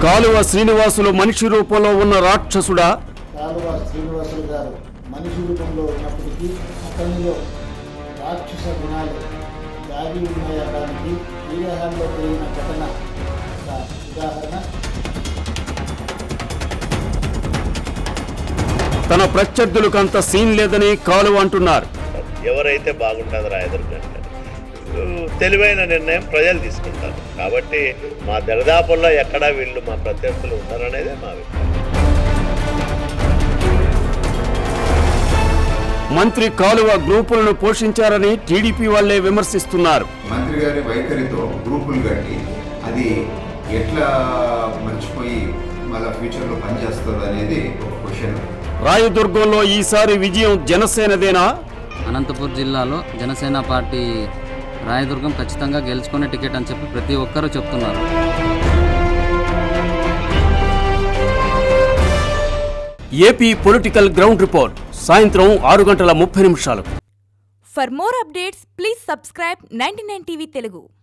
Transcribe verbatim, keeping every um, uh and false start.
కాలువ శ్రీనివాసులు మనిషి రూపంలో ఉన్న రాక్షసుడా? కాలువ శ్రీనివాసులు గారు మనిషి రూపంలో ఉన్నప్పటికీ అతనిలో రాక్షస గుణాలు దాగి ఉన్నాయడానికి విదేహాల్లో జరిగిన ఘటన ఉదాహరణ. తన ప్రత్యర్థులకు అంత సీన్ లేదని కాలువ అంటున్నారు. ఎవరైతే బాగుంటుందో రాయదుర్గం తెలివైన నిర్ణయం ప్రజలు తీసుకుంటారు కాబట్టి మా దరిదాపుల్లో ఎక్కడా వీళ్ళు మా ప్రత్యర్థులు ఉన్నారనేదే మా అభిప్రాయం. మంత్రి కాలువ గ్రూపులను పోషించారని టీడీపీ వాళ్లే విమర్శిస్తున్నారు. మంత్రి గారి వైఖరితో గ్రూపులు కట్టి అది ఎట్లా మర్చిపోయి మళ్ళా ఫ్యూచర్లో పనిచేస్తుంది అనేది ఒక క్వశ్చన్. రాయదుర్గంలో ఈసారి విజయం జనసేనదేనా? అనంతపురం జిల్లాలో జనసేన పార్టీ రాయదుర్గం ఖచ్చితంగా గెలుచుకునే టికెట్ అని చెప్పి ప్రతి ఒక్కరూ చెప్తున్నారు. ఏపీ పొలిటికల్ గ్రౌండ్ రిపోర్ట్ సాయంత్రం ఆరు గంటల ముప్పై నిమిషాలకు. For more updates please subscribe ninety nine TV Telugu.